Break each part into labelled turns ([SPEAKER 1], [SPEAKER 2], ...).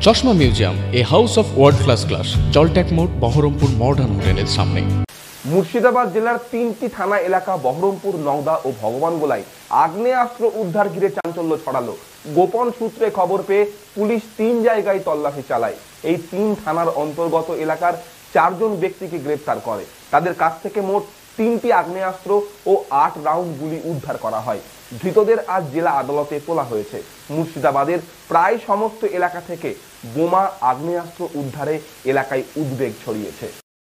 [SPEAKER 1] চশমা museum, a house of world class, জলট্যাক মোড়, বহরমপুর মডার্ন হোটেলের সামনে।
[SPEAKER 2] মুর্শিদাবাদ জেলার 3টি থানা এলাকা বহরমপুর, নওদা ও ভগবানগোলায় আগ্নেয়াস্ত্র উদ্ধার ঘিরে চাঞ্চল্য ছড়ালো। গোপন সূত্রে খবর পেয়ে পুলিশ 3 জায়গায় তল্লাশি চালায়। এই 3 থানার অন্তর্গত এলাকার 4 জন ব্যক্তিকে গ্রেপ্তার করে। তাদের কাছ থেকে মোট 3টি আগ্নেয়াস্ত্র ও 8 রাউন্ড গুলি উদ্ধার করা হয়। ধৃতদের আজ জেলা আদালতে তোলা হয়েছে। মুর্শিদাবাদের প্রায় সমস্ত এলাকা থেকে বোমা, আগ্নেয়াস্ত্র উদ্ধারে এলাকায় উদ্বেগ ছড়িয়েছে।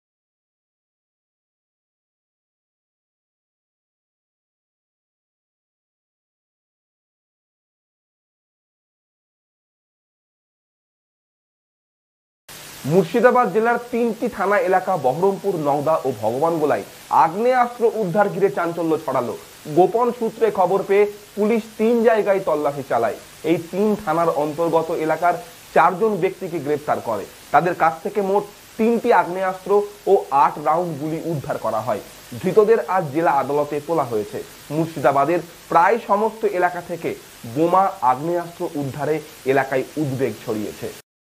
[SPEAKER 2] মুর্শিদাবাদ জেলার 3টি থানা এলাকা বহরমপুর, নওদা ও ভগবানগোলায় আগ্নেয়াস্ত্র উদ্ধার ঘিরে চাঞ্চল্য ছড়ালো। গোপন সূত্রে খবর পেয়ে পুলিশ 3 জায়গায় তল্লাশি চালায়। এই 3 থানার অন্তর্গত এলাকার 4 জন ব্যক্তিকে গ্রেপ্তার করে। তাদের কাছ থেকে মোট 3টি আগ্নেয়াস্ত্র ও 8 রাউন্ড গুলি উদ্ধার করা হয়। ধৃতদের আজ জেলা আদালতে তোলা হয়েছে। মুর্শিদাবাদের প্রায় সমস্ত এলাকা থেকে বোমা, আগ্নেয়াস্ত্র উদ্ধারে এলাকায় উদ্বেগ ছড়িয়েছে।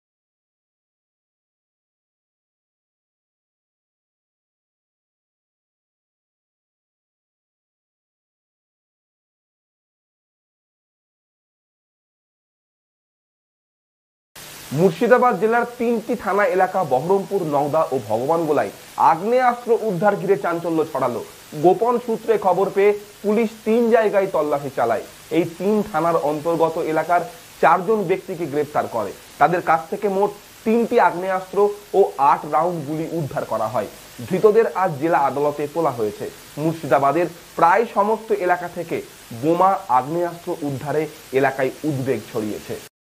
[SPEAKER 2] মুর্শিদাবাদ জেলার 3টি থানা এলাকা বহরমপুর, নওদা ও ভগবানগোলায় আগ্নেয়াস্ত্র উদ্ধার ঘিরে চাঞ্চল্য ছড়ালো। গোপন সূত্রে খবর পেয়ে পুলিশ 3 জায়গায় তল্লাশি চালায়। এই 3 থানার অন্তর্গত এলাকার 4 জন ব্যক্তিকে গ্রেপ্তার করে। তাদের কাছ থেকে মোট 3টি আগ্নেয়াস্ত্র ও 8 রাউন্ড গুলি উদ্ধার করা হয়। ধৃতদের আজ জেলা আদালতে তোলা হয়েছে। মুর্শিদাবাদের প্রায় সমস্ত এলাকা থেকে বোমা, আগ্নেয়াস্ত্র উদ্ধারে এলাকায় উদ্বেগ ছড়িয়েছে।